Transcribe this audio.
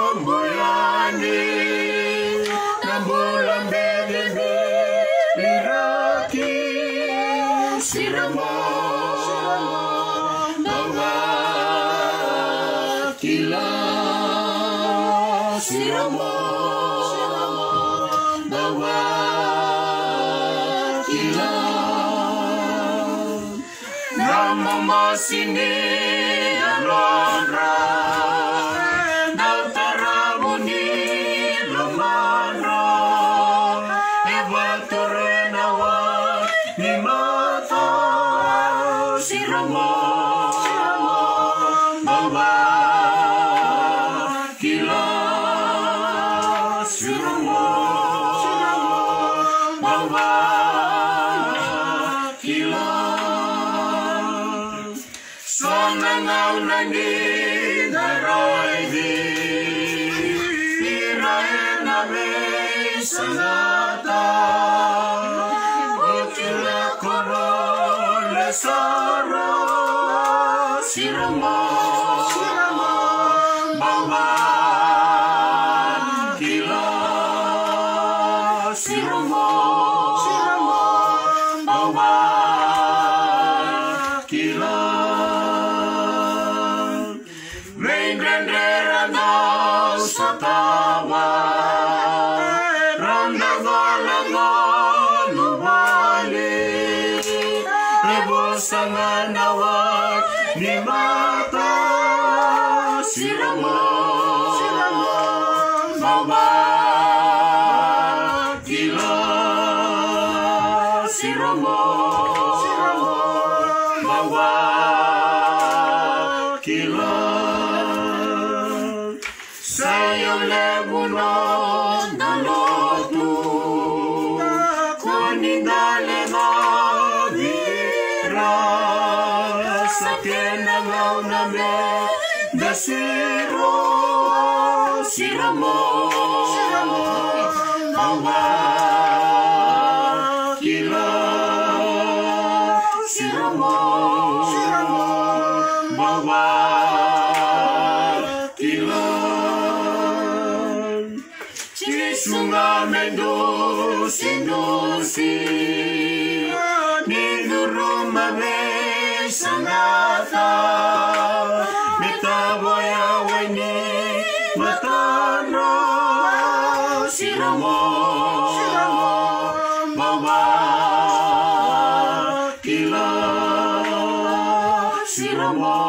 Moyani Nambulang Bedebe Liraki Sirama Bawa Kila Sirama Bawa Kila Nama Masini Alondra Daltaramuni Lamana Eva Torenawa Nimata Sirama Bawa Kila Sirama Bawa Kila Sonangau nani Naraidi Iraena me Sanata Ukila Korole Sara Sirama Bawa Kila Sirama Bawa Kila Main Grandera no Satawa Ronda Valaga Nubali Ebo Sanganawak Nimata Sirama Bawa Kila Sirama Bawa Kila Sayo lebuno dalotu Kunindale na vira Sakena ngau na me Dasiro Siramo Bawa Kila Siramo Bawa Kila Sunga mendo sindusi Niduruma me sangata Mitaboya weni matano Siramo Bawa Kila Siramo